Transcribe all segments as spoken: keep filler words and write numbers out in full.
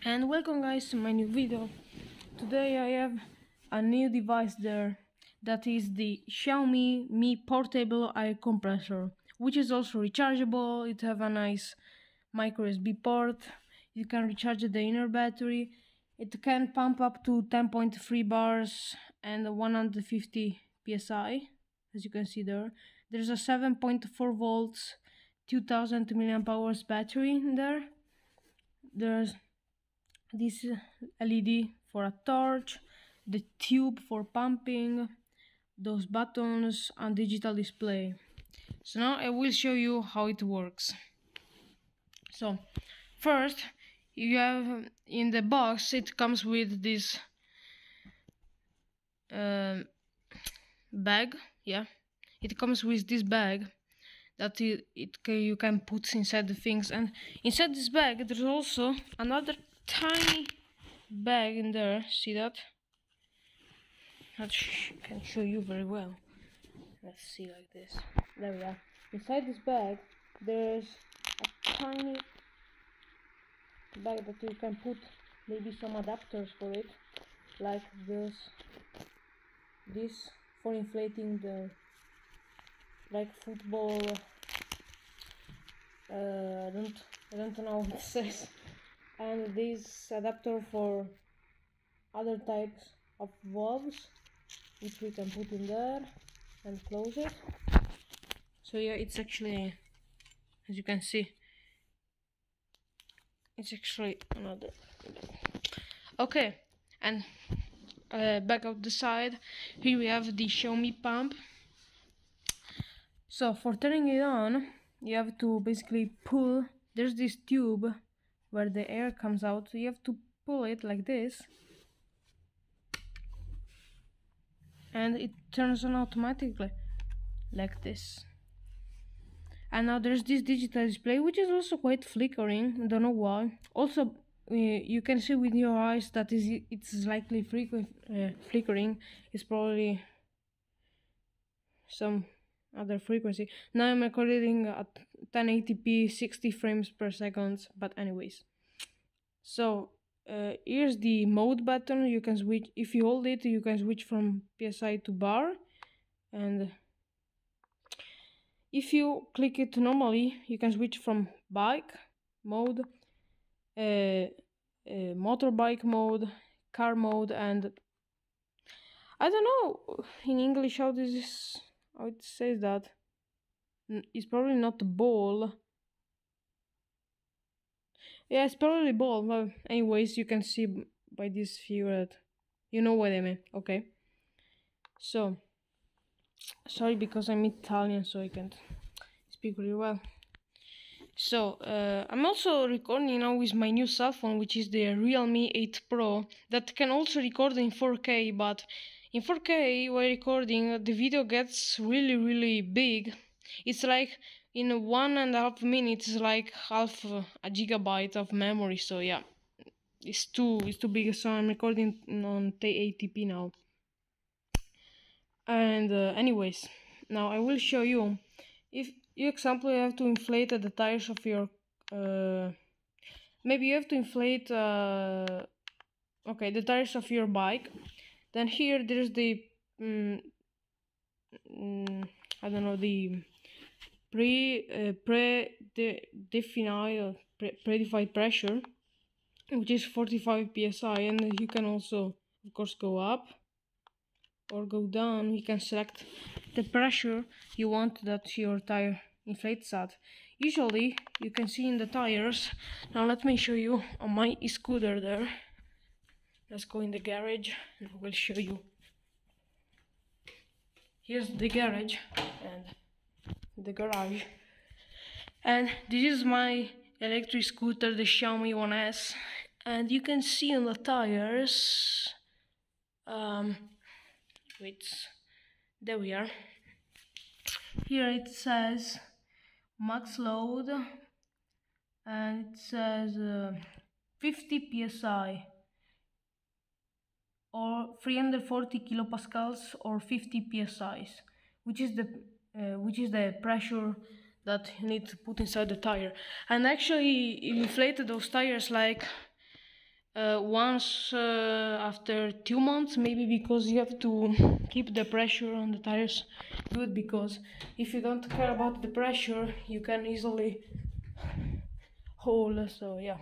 And welcome guys to my new video. Today I have a new device there, that is the Xiaomi Mi Portable Air Compressor, which is also rechargeable. It have a nice micro U S B port. You can recharge the inner battery. It can pump up to ten point three bars and one hundred fifty P S I, as you can see there. There's a seven point four volts two thousand milliamp hours battery in there. There's this L E D for a torch, the tube for pumping, those buttons, and digital display. So now I will show you how it works. So first, you have in the box, it comes with this uh, bag. Yeah, it comes with this bag that it, it you can put inside the things, and inside this bag there's also another tiny bag in there. See that? I can show you very well. Let's see, like this. There we are. Inside this bag there's a tiny bag that you can put maybe some adapters for it, like this this for inflating the like football uh, I don't I don't know what it says, and this adapter for other types of valves, which we can put in there and close it. So yeah, it's actually, as you can see, it's actually another. Okay, and uh, back out the side, here we have the Xiaomi pump. So for turning it on, you have to basically pull. There's this tube where the air comes out, so you have to pull it like this, and it turns on automatically like this. And now there's this digital display, which is also quite flickering. I don't know why. Also, uh, you can see with your eyes that is it's slightly uh, flickering. It's probably some other frequency. Now I'm recording at ten eighty p, sixty frames per second. But anyways, so uh, here's the mode button. You can switch. If you hold it, you can switch from P S I to bar, and if you click it normally, you can switch from bike mode, uh, uh, motorbike mode, car mode, and I don't know in English how this is, how it says that. It's probably not ball. Yeah, it's probably ball. But anyways, you can see by this figure that you know what I mean. Okay. So sorry, because I'm Italian, so I can't speak really well. So uh, I'm also recording now with my new cell phone, which is the Realme eight Pro, that can also record in four K. But in four K, while recording, the video gets really, really big. It's like in one and a half minutes, like half a gigabyte of memory. So yeah, it's too it's too big. So I'm recording on ten eighty p now. And uh, anyways, now I will show you. If you example, you have to inflate the tires of your uh, maybe you have to inflate uh, okay the tires of your bike. Then here there's the um, um, I don't know, the pre uh, pre de defined pre predefined pressure, which is forty-five P S I, and you can also of course go up or go down. You can select the pressure you want that your tire inflates at. Usually you can see in the tires. Now let me show you on my e-scooter there. Let's go in the garage and I will show you. Here's the garage and the garage, and this is my electric scooter, the Xiaomi one S, and you can see on the tires, um, wait, there we are. Here it says max load, and it says uh, fifty P S I or three hundred forty kilopascals or fifty P S Is, which is the uh, which is the pressure that you need to put inside the tire. And actually, you inflate those tires like uh, once uh, after two months, maybe, because you have to keep the pressure on the tires good, because if you don't care about the pressure you can easily hole. So yeah.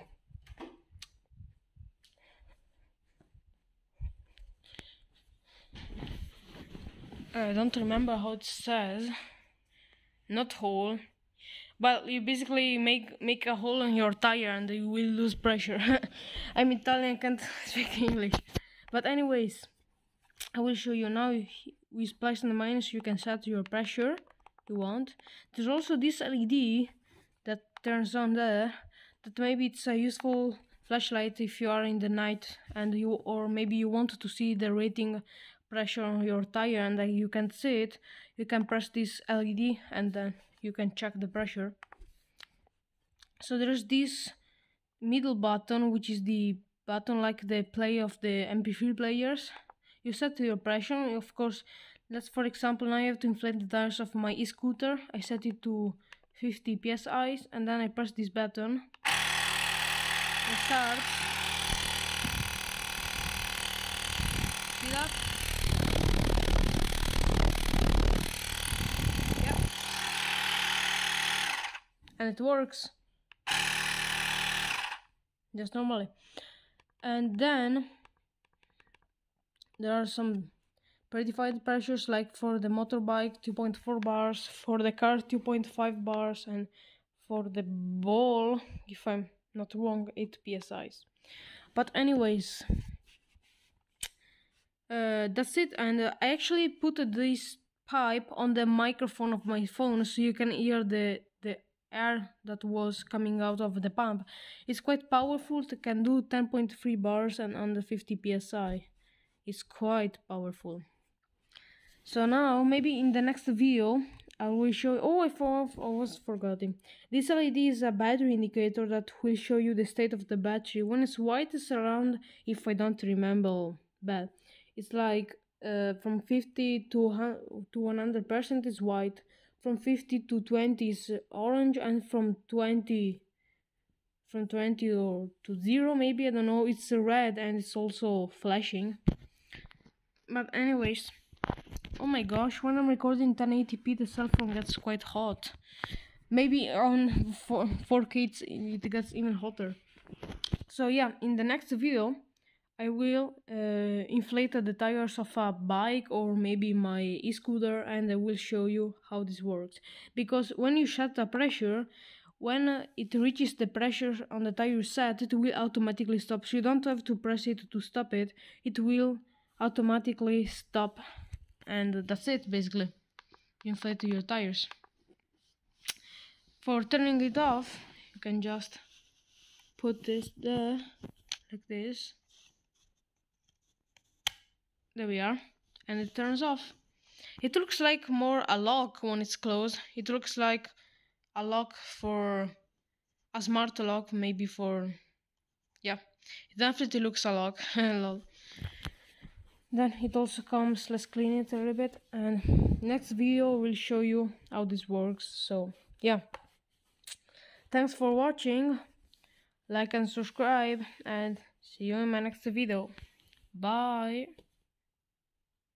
I don't remember how it says. Not hole, but you basically make make a hole in your tire and you will lose pressure. I'm Italian, can't speak English. But anyways, I will show you now. We splice on the minus, you can set your pressure you want. There's also this L E D that turns on there, that maybe it's a useful flashlight if you are in the night and you, or maybe you want to see the rating pressure on your tire and uh, you can't see it. You can press this L E D and then you can check the pressure. So there's this middle button, which is the button like the play of the M P three players. You set your pressure, of course. Let's, for example, now I have to inflate the tires of my e-scooter. I set it to fifty P S I and then I press this button. It starts. See that? Yep. And it works. Just normally. And then there are some predefined pressures, like for the motorbike two point four bars, for the car two point five bars, and for the ball, if I'm not wrong, eight P S I. But anyways, uh, that's it. And uh, I actually put this pipe on the microphone of my phone so you can hear the the air that was coming out of the pump. It's quite powerful. It can do ten point three bars and under fifty P S I. It's quite powerful. So now maybe in the next video I will show you, oh I, for, I was forgetting. This L E D is a battery indicator that will show you the state of the battery. When it's white it's around, if I don't remember bad, it's like uh, from fifty to one hundred percent is white, from fifty to twenty is orange, and from twenty from twenty or to zero maybe, I don't know, it's red and it's also flashing. But anyways, oh my gosh, when I'm recording ten eighty p the cell phone gets quite hot. Maybe on four K it gets even hotter. So yeah, in the next video I will uh, inflate the tires of a bike or maybe my e-scooter, and I will show you how this works. Because when you set the pressure, when uh, it reaches the pressure on the tire set, it will automatically stop. So you don't have to press it to stop it. It will automatically stop. And that's it, basically. You inflate your tires. For turning it off, you can just put this there, like this. There we are. And it turns off. It looks like more a lock when it's closed. It looks like a lock for a smart lock, maybe for, yeah, it definitely looks a lock. Then it also comes, let's clean it a little bit, and next video will show you how this works. So yeah, thanks for watching, like and subscribe, and see you in my next video. Bye.